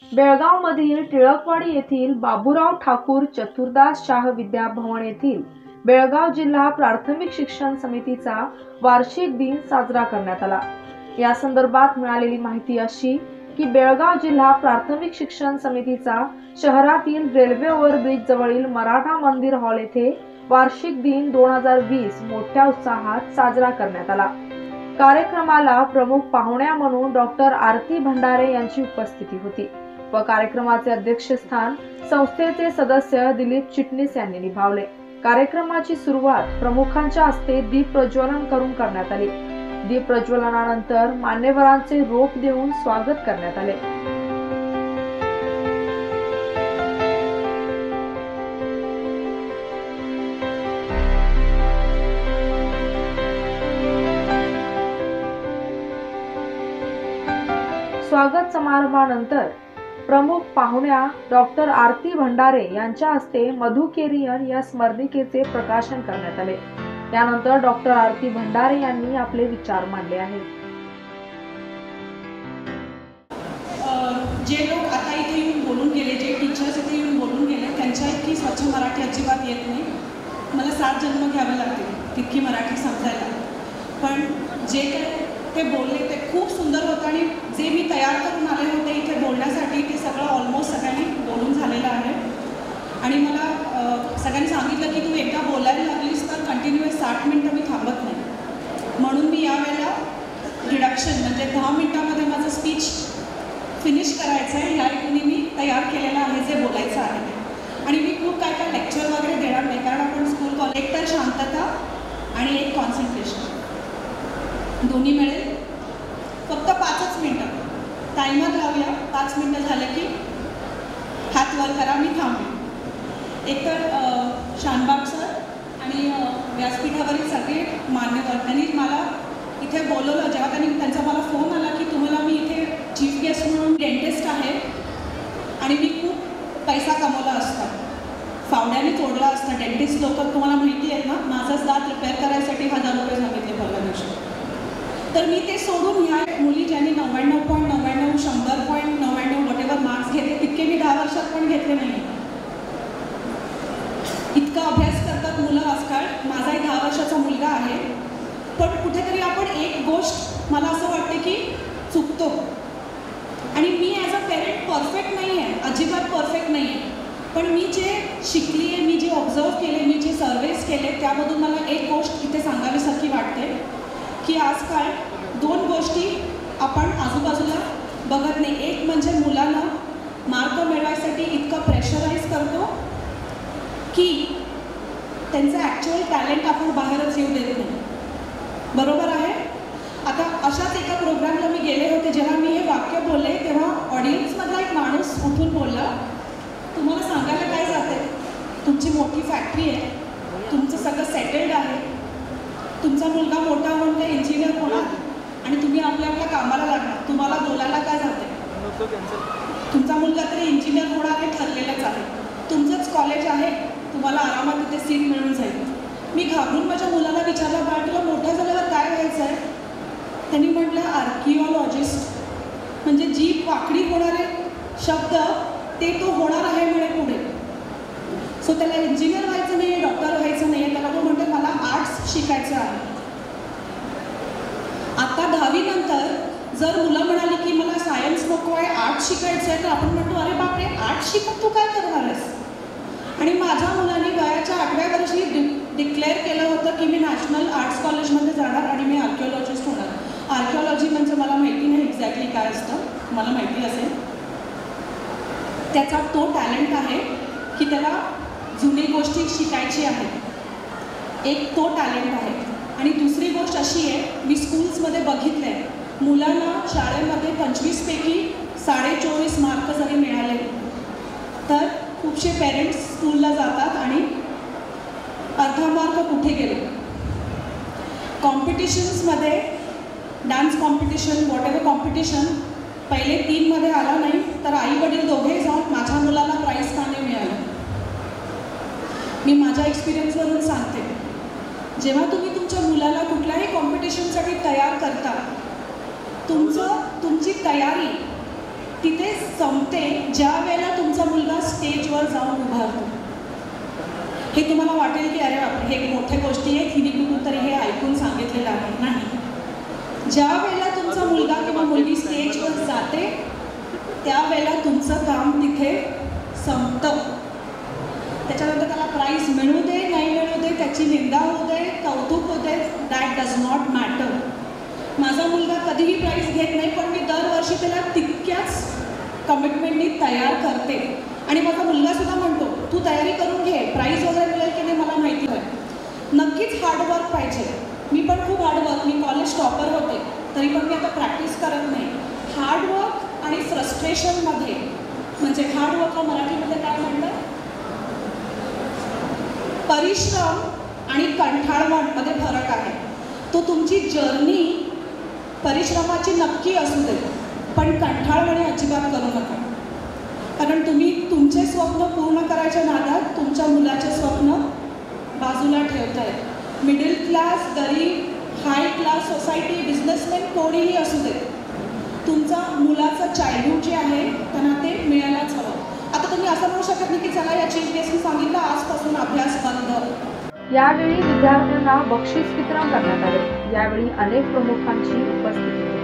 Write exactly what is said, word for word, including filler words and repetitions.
बेळगावमधील टिळकवाडी येथील बाबूराव ठाकूर चतुर्दास शाह विद्या भवन येथील बेळगाव जिल्हा प्राथमिक शिक्षण समितीचा वार्षिक दिन साजरा करण्यात आला। या संदर्भात मिळालेली माहिती अशी की बेळगाव जिल्हा प्राथमिक शिक्षण समितीचा शहरातील रेल्वे ओव्हरब्रिज जवळील मराठा मंदिर हॉल येथे वार्षिक दिन दोन हजार वीस मोठ्या उत्साहात साजरा करण्यात आला। कार्यक्रमाला प्रमुख पाहुण्या म्हणून डॉक्टर आरती भंडारे यांची उपस्थिती होती व कार्यक्रमाचे अध्यक्षस्थान संस्थेचे सदस्य दिलीप चिटणीस यांनी निभावले। कार्यक्रमाची सुरुवात प्रमुखांच्या हस्ते दीप प्रज्वलन करून करण्यात आली। दीप प्रज्वलनानंतर मान्यवरांचे रोप देऊन स्वागत करण्यात आले। स्वागत समारंभानंतर प्रमुख पाहुण्या डॉक्टर आरती भंडारे यांच्या हस्ते मधुकेरियन या स्मरणिकेचे प्रकाशन करण्यात आले। त्यानंतर डॉक्टर आरती भंडारे यांनी आपले विचार मांडले आहेत। जे लोक आता इथे येऊन बोलून गेले, जे टीचर्स इथे येऊन बोलून गेले, त्यांच्या इतकी स्वच्छ मराठी अजिबात येत नाही। मला सात जन्म घ्यावे लागतील तितकी मराठी समजायला, पण जे काही ते बोलले ते खूप सुंदर होतं आणि जे मी तयार करून आले होते इथे बोलण्यासाठी ते सगळं ऑलमोस्ट सगळ्यांनी बोलून झालेलं आहे। आणि मला सगळ्यांनी सांगितलं की तू एकदा बोलायला लागलीस तर कंटिन्युअस साठ मिनटं मी थांबत नाही, म्हणून मी यावेळेला रिडक्शन म्हणजे दहा मिनटामध्ये माझं स्पीच फिनिश करायचं आहे ह्या हेतूने मी तयार केलेलं आहे जे बोलायचं आहे। आणि मी खूप काय काय लेक्चर वगैरे देणार नाही, कारण आपण स्कूल कॉलेज एक तर शांतता आणि एक कॉन्सन्ट्रेशन दोन्ही मिळेल। फक्त पाचच मिनटं टायमर लावूया, पाच मिनटं झाले की हात वर करा, मी थांबले। एकतर शानबाग सर आणि व्यासपीठावरील सगळे मान्यवर त्यांनी मला इथे बोलवलं। जेव्हा त्यांनी त्यांचा मला फोन आला की तुम्हाला मी इथे चीफ गेस्ट म्हणून डेंटिस्ट आहे आणि मी खूप पैसा कमवला असता, फावड्याने तोडला असता। डेंटिस्ट लोक तुम्हाला माहिती आहेत ना, माझाच दात रिपेअर करायसाठी हजार रुपये सांगितले परवा दिवशी। तर मी ते सोडून ह्या मुली ज्यांनी नव्याण्णव पॉईंट नव्याण्णव शंभर पॉईंट नव्याण्णव वॉटेवर मार्क्स घेतले तितके मी दहा वर्षात पण घेतले नाही। इतका अभ्यास करतात मुलं आजकाल। माझाही दहा वर्षाचा मुलगा आहे, पण कुठेतरी आपण एक गोष्ट मला असं वाटते की चुकतो। आणि मी ॲज अ पेरेंट परफेक्ट नाही आहे, अजिबात परफेक्ट नाही आहे, पण मी जे शिकली आहे, मी जे ऑब्झर्व केले, मी जे सर्वेस केले त्यामधून मला एक गोष्ट इथे सांगावीसारखी वाटते की आजकाल दोन गोष्टी आपण आजूबाजूला बघत नाही। एक म्हणजे मुलांना मार्क मिळवायसाठी इतकं प्रेशराईज करतो की त्यांचं ॲक्च्युअल टॅलेंट आपण बाहेरच येऊ देत नाही, बरोबर आहे। आता अशाच एका प्रोग्रामला मी गेले होते, जेव्हा मी हे वाक्य बोलले तेव्हा ऑडियन्समधला एक माणूस उठून बोलला, तुम्हाला सांगायला काय जाते, तुमची मोठी फॅक्टरी आहे, तुमचं सगळं सेटल्ड आहे, तुमचा मुलगा मोठा होऊन ते इंजिनियर होणार आणि तुम्ही आपल्या आपल्या कामाला लागणार, तुम्हाला बोलायला काय जाते, तुमचा मुलगा तरी इंजिनियर होणार हे ठरलेलंच आहे, तुमचंच कॉलेज आहे, तुम्हाला आरामात तिथे सीट मिळून जाईल। मी घाबरून माझ्या मुलाला विचारलं, बाळ तुला मोठ्या झाल्यावर काय व्हायचं आहे? त्यांनी म्हटलं आर्किओलॉजिस्ट, म्हणजे जी वाकडी होणारे शब्द ते तो होणार आहे म्हणे पुढे। सो त्याला इंजिनियर व्हायचं नाही आहे, डॉक्टर व्हायचं नाही आहे, त्याला तो म्हणते मला आर्ट्स शिकायचं आहे। आता दहावीनंतर जर मुलं म्हणाली की मला सायन्स नको आहे, आर्ट्स शिकायचं आहे, तर आपण म्हणतो अरे बापरे आर्ट्स शिकून तू काय करणार आहेस? आणि माझ्या मुलांनी वयाच्या आठव्या वर्षी डि डिक्लेअर केलं होतं की मी नॅशनल आर्ट्स कॉलेजमध्ये जाणार आणि मी आर्किओलॉजिस्ट होणार। आर्किओलॉजी म्हणजे मला माहिती नाही एक्झॅक्टली काय असतं, मला माहिती असेल त्याचा तो टॅलेंट आहे की त्याला जुनी गोष्टी शिकायची आहे, एक तो टॅलेंट आहे। आणि दुसरी गोष्ट अशी आहे, मी स्कूल्समध्ये बघितलं आहे मुलांना शाळेमध्ये पंचवीसपैकी साडे चोवीस मार्क जरी मिळाले तर खूपशे पेरेंट्स स्कूलला जातात आणि अर्धा मार्क कुठे गेले। कॉम्पिटिशन्समध्ये dance competition whatever competition पहिले तीनमध्ये आला नाही तर आई वडील दोघेही जाऊन माझ्या मुलाला प्राईज का नाही मिळालं। मी माझ्या एक्सपिरियन्सवरून सांगते, जेव्हा तुम्ही तुमच्या मुलाला कुठल्याही कॉम्पिटिशनसाठी तयार करता, तुमचं तुमची तयारी तिथे संपते ज्या वेळेला तुमचा मुलगा स्टेजवर जाऊन उभारतो. हे तुम्हाला वाटेल की अरे बापरे हे मोठ्या गोष्टी आहेत, हिने कुठून तरी हे ऐकून सांगितलेलं आहे. नाही, ज्या वेळेला तुमचा मुलगा किंवा मुलगी स्टेजवर जाते त्यावेळेला तुमचं काम तिथे संपतं. त्याच्यानंतर त्याला प्राईज मिळू दे नाही मिळू दे, त्याची निंदा होऊ दे कौतुक होऊ दे, दॅट डज नॉट मॅटर. माझा मुलगा कधीही प्राईज घेत नाही, पण मी दरवर्षी त्याला तितक्याच कमिटमेंटनी तयार करते. आणि माझा मुलगासुद्धा म्हणतो तू तयारी करून घे, प्राईज वगैरे मिळेल की नाही मला माहिती नाही. नक्कीच हार्डवर्क पाहिजे. मी पण खूप हार्डवर्क, मी कॉलेज टॉपर होते तरी पण मी आता प्रॅक्टिस करत नाही. हार्डवर्क आणि फ्रस्ट्रेशनमध्ये, म्हणजे हार्डवर्कला मराठीमध्ये काय म्हणतात, परिश्रम आणि कंठाळवणमध्ये फरक आहे. तो तुमची जर्नी परिश्रमाची नक्की असू दे, पण कंठाळवणे अजिबात करू नका. कारण तुम्ही तुमचे स्वप्न पूर्ण करायच्या नादात तुमच्या मुलाचे स्वप्न बाजूला ठेवताय. मिडल क्लास, गरीब, हाय क्लास सोसायटी, बिझनेसमॅन कोणीही असू दे, तुमचा मुलाचं चाइल्डहूड जे आहे त्यांना ते मिळायलाच हवं. आता तुम्ही असं म्हणू शकत नाही की चला या चीफ गेस्टनी सांगितलं आजपासून अभ्यास बंद. यावेळी विद्यार्थ्यांना बक्षीस वितरण करण्यात आले. यावेळी अनेक प्रमुखांची उपस्थिती होती.